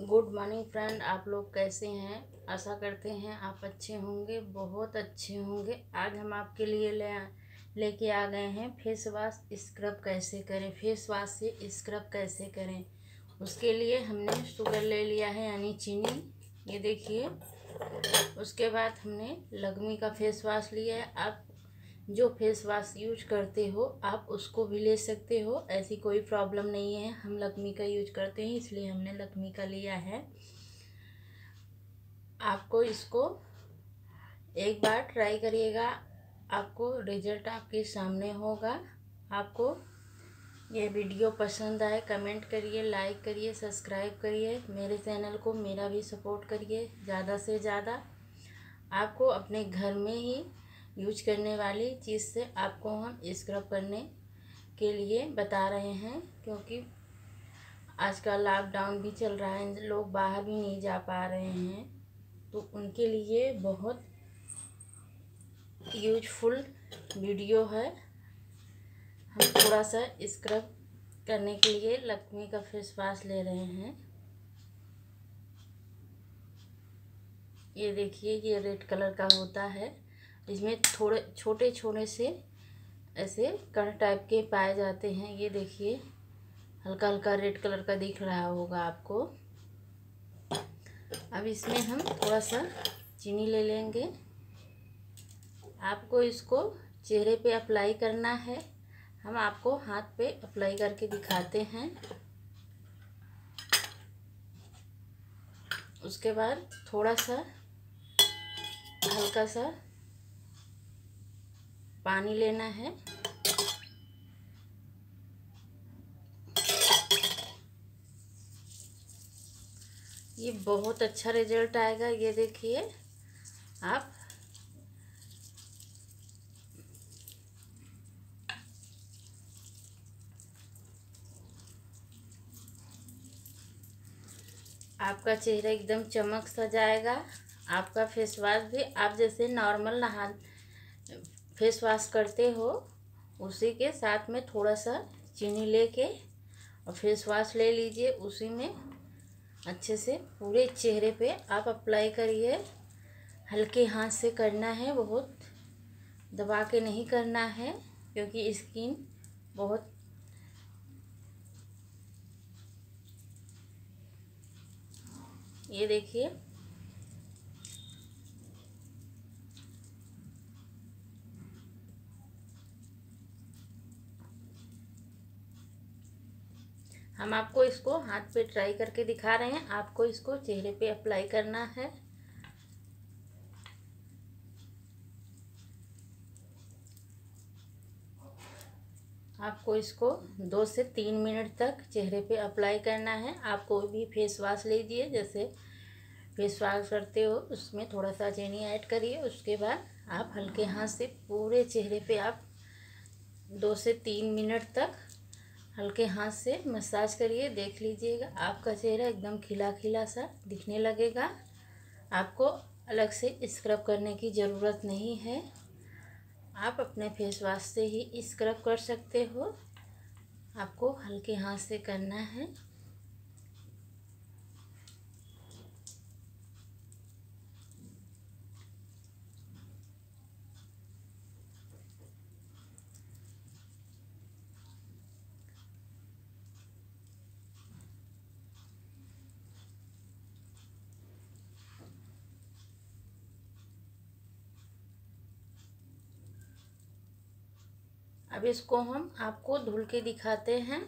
Good morning friend. आप लोग कैसे हैं? आशा करते हैं आप अच्छे होंगे, बहुत अच्छे होंगे। आज हम आपके लिए लेके आ गए हैं फेस वॉश स्क्रब कैसे करें, फेस वॉश से स्क्रब कैसे करें। उसके लिए हमने शुगर ले लिया है यानी चीनी, ये देखिए। उसके बाद हमने लक्मे का फेस वॉश लिया है। आप जो फेस वॉश यूज करते हो आप उसको भी ले सकते हो, ऐसी कोई प्रॉब्लम नहीं है। हम लक्मे का यूज करते हैं इसलिए हमने लक्मे का लिया है। आपको इसको एक बार ट्राई करिएगा, आपको रिजल्ट आपके सामने होगा। आपको ये वीडियो पसंद आए कमेंट करिए, लाइक करिए, सब्सक्राइब करिए। मेरे चैनल को मेरा भी सपोर्ट करिए ज़्यादा से ज़्यादा। आपको अपने घर में ही यूज करने वाली चीज़ से आपको हम स्क्रब करने के लिए बता रहे हैं, क्योंकि आजकल लॉकडाउन भी चल रहा है, लोग बाहर भी नहीं जा पा रहे हैं, तो उनके लिए बहुत यूजफुल वीडियो है। हम थोड़ा सा स्क्रब करने के लिए लक्मे का फेस वॉश ले रहे हैं। ये देखिए, ये रेड कलर का होता है। इसमें थोड़े छोटे छोटे से ऐसे कण टाइप के पाए जाते हैं। ये देखिए, हल्का हल्का रेड कलर का दिख रहा होगा आपको। अब इसमें हम थोड़ा सा चीनी ले लेंगे। आपको इसको चेहरे पे अप्लाई करना है। हम आपको हाथ पे अप्लाई करके दिखाते हैं। उसके बाद थोड़ा सा हल्का सा पानी लेना है। ये बहुत अच्छा रिजल्ट आएगा। ये देखिए, आप आपका चेहरा एकदम चमक सा जाएगा। आपका फेस वॉश भी आप जैसे नॉर्मल नहा फेस वॉश करते हो उसी के साथ में थोड़ा सा चीनी लेके और फेस वॉश ले लीजिए। उसी में अच्छे से पूरे चेहरे पे आप अप्लाई करिए। हल्के हाथ से करना है, बहुत दबा के नहीं करना है, क्योंकि स्किन बहुत ये देखिए, हम आपको इसको हाथ पे ट्राई करके दिखा रहे हैं। आपको इसको चेहरे पे अप्लाई करना है। आपको इसको 2 से 3 मिनट तक चेहरे पे अप्लाई करना है। आप कोई भी फेस वॉश लीजिए, जैसे फेस वॉश करते हो उसमें थोड़ा सा चीनी ऐड करिए। उसके बाद आप हल्के हाथ से पूरे चेहरे पे आप 2 से 3 मिनट तक हल्के हाथ से मसाज करिए। देख लीजिएगा, आपका चेहरा एकदम खिला खिला सा दिखने लगेगा। आपको अलग से स्क्रब करने की ज़रूरत नहीं है। आप अपने फेस वॉश से ही स्क्रब कर सकते हो। आपको हल्के हाथ से करना है। अब इसको हम आपको धुल के दिखाते हैं।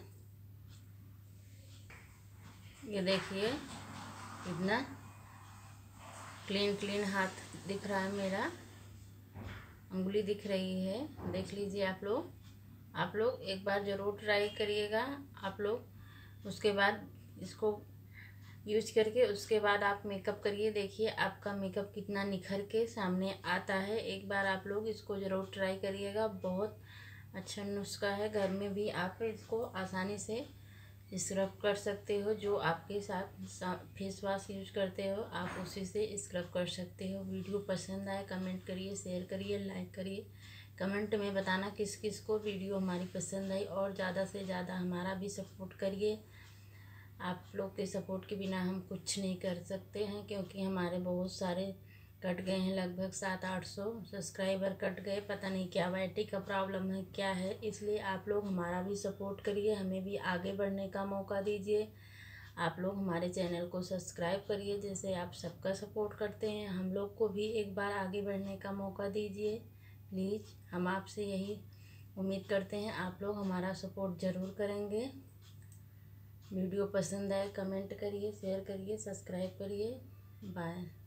ये देखिए, कितना क्लीन क्लीन हाथ दिख रहा है मेरा, उंगली दिख रही है। देख लीजिए आप लोग एक बार ज़रूर ट्राई करिएगा। आप लोग उसके बाद इसको यूज करके उसके बाद आप मेकअप करिए। देखिए आपका मेकअप कितना निखर के सामने आता है। एक बार आप लोग इसको ज़रूर ट्राई करिएगा। बहुत अच्छा नुस्खा है, घर में भी आप इसको आसानी से स्क्रब कर सकते हो। जो आपके साथ फेस वॉश यूज करते हो आप उसी से स्क्रब कर सकते हो। वीडियो पसंद आए कमेंट करिए, शेयर करिए, लाइक करिए। कमेंट में बताना किस किस को वीडियो हमारी पसंद आई, और ज़्यादा से ज़्यादा हमारा भी सपोर्ट करिए। आप लोग के सपोर्ट के बिना हम कुछ नहीं कर सकते हैं, क्योंकि हमारे बहुत सारे कट गए हैं, लगभग 700-800 सब्सक्राइबर कट गए। पता नहीं क्या वाईटी का प्रॉब्लम है, क्या है। इसलिए आप लोग हमारा भी सपोर्ट करिए, हमें भी आगे बढ़ने का मौका दीजिए। आप लोग हमारे चैनल को सब्सक्राइब करिए, जैसे आप सबका सपोर्ट करते हैं। हम लोग को भी एक बार आगे बढ़ने का मौका दीजिए प्लीज़। हम आपसे यही उम्मीद करते हैं, आप लोग हमारा सपोर्ट ज़रूर करेंगे। वीडियो पसंद आए कमेंट करिए, शेयर करिए, सब्सक्राइब करिए। बाय।